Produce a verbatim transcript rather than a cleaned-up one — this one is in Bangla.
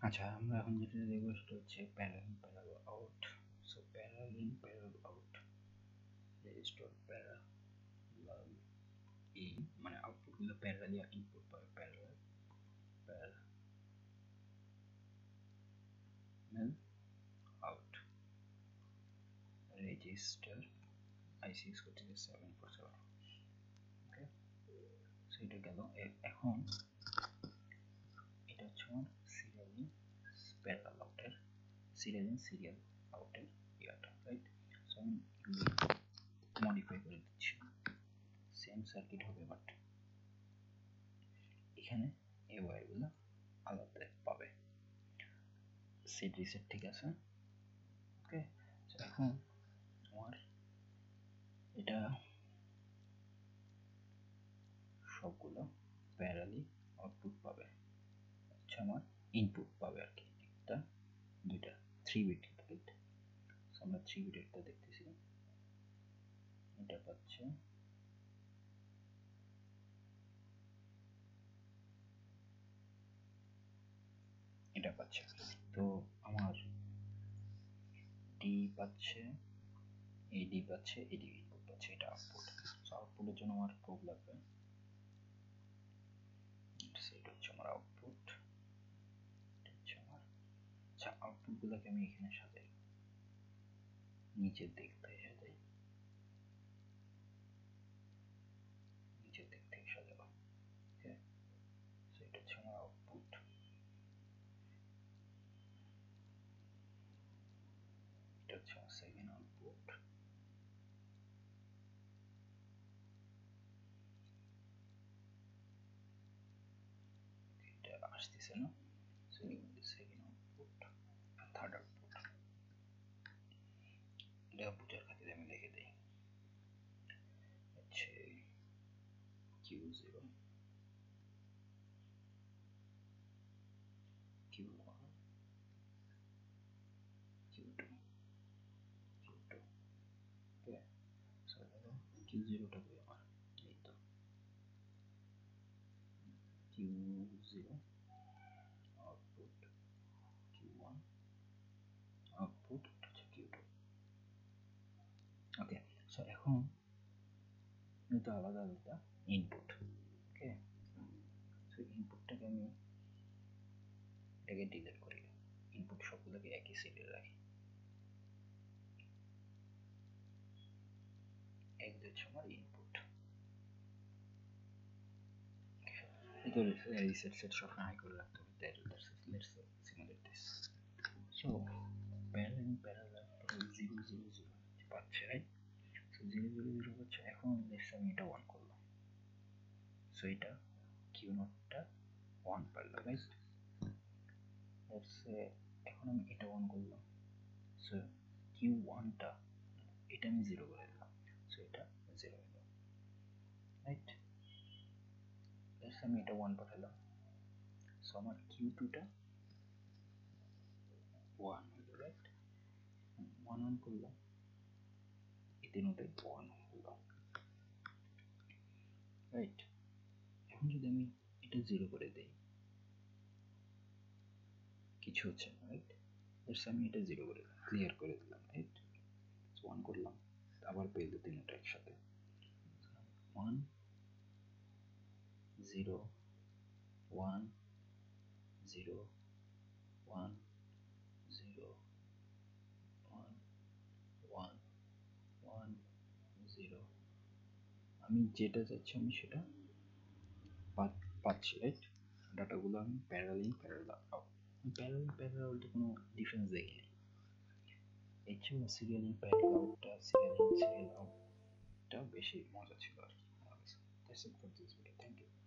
আচ্ছা, আমরা এখন যেটা দেখবো সেটা হচ্ছে parallel parallel out. So parallel in parallel out, register parallel in মানে আউটপুট গুলো প্যারাল ইয়া ইনপুট পাবে parallel parallel out register ICs করতে seven four seven. Okay, so এটা গেল। এখন এটা হচ্ছে আমার সিরিয়াল ইন প্যারাল আউটের সিরিয়াল ইন সিরিয়াল আউটের ইয়াটা, রাইট? সো আমি মডিফাই করে দিচ্ছি, সেম সার্কিট হবে বাট এখানে এই ওয়্যারগুলো আলাদা পাবে। সেট রিসেট ঠিক আছে। ওকে, এখন আমার এটা সবগুলো প্যারালি আউটপুট পাবে, আচ্ছা আমার ইনপুট পাবে আর কি, একটা দুইটা থ্রি বিট, রাইট? আমরা থ্রি বিটেরটা দেখতেছি, এটা পাচ্ছে এটা পাচ্ছে। তো আমার ডি পাচ্ছে, এডি পাচ্ছে, এডি ইনপুট পাচ্ছে, এটা আউটপুট। সো আউটপুটের জন্য আমার প্রোব লাগবে, সেটা হচ্ছে আমার আউটপুট, এটা হচ্ছে আমার। আচ্ছা, আউটপুটগুলোকে আমি এখানে সাজাই, নিচের দিক থেকে সাজাই, নিচের দিক থেকে সাজাবো। ওকে, সো এটা হচ্ছে আমার আউটপুট, এটা হচ্ছে আমার সেকেন্ড আউটপুট, এটা আসতেছে না, so second output, third output. এটা বুঝার খাতিরে আমি লিখে দিই, হচ্ছে Q zero, Q one, Q two, Q two. Okay, so Q জিরোটা কই আমার, এই তো Q zero output, Q one output, হচ্ছে কিউ টু। ওকে, সো এখন কিন্তু আলাদা আলাদা ইনপুট। ওকে, সো ইনপুটটাকে আমি এটাকে ডিলিট করি, ইনপুট সবগুলোকে একই সিরিয়ালে রাখি। এক হচ্ছে আমার ইনপুট, তো রিসেট সেট সব হাই করে রাখতে হবে। That let's let's simulate this. So parallel parallel zero zero zero পাচ্ছে, right? So zero zero zero হচ্ছে। এখন লেটস আমি এটা ওয়ান করলাম, সো এটা কিউ নটটা ওয়ান পারলো, রাইট? লেটস এখন আমি এটা ওয়ান করলাম, সো কিউ ওয়ানটা এটা আমি জিরো করে দিলাম, সো এটা জিরো হলো, রাইট? লেটস আমি এটা ওয়ান পাঠালাম, সো আমার কিউ টুটা ওয়ান হলো, রাইট? ওয়ান অন করলাম, এই তিনটাই ওয়ান হলো, রাইট? এখন যদি আমি এটা জিরো করে দেই, কিছু হচ্ছে না, রাইট? লেটস আমি এটা জিরো করে ক্লিয়ার করে দিলাম, রাইট? ওয়ান করলাম, আবার পেয়ে দিই তিনটা একসাথে, one zero one zero one zero one one one zero. আমি যেটা চাচ্ছি আমি সেটা পাচ্ছি, রাইট? ডাটাগুলো আমি parallel in parallel out, parallel parallel আউটে কোনো ডিফারেন্স দেখিনি। এর চেয়ে সিরিয়াল ইন প্যারালাল আউটটা, সিরিয়াল ইন সিরিয়াল আউটটা বেশি মজা ছিল আর কি আমার কাছে। That's it for this video, thank you.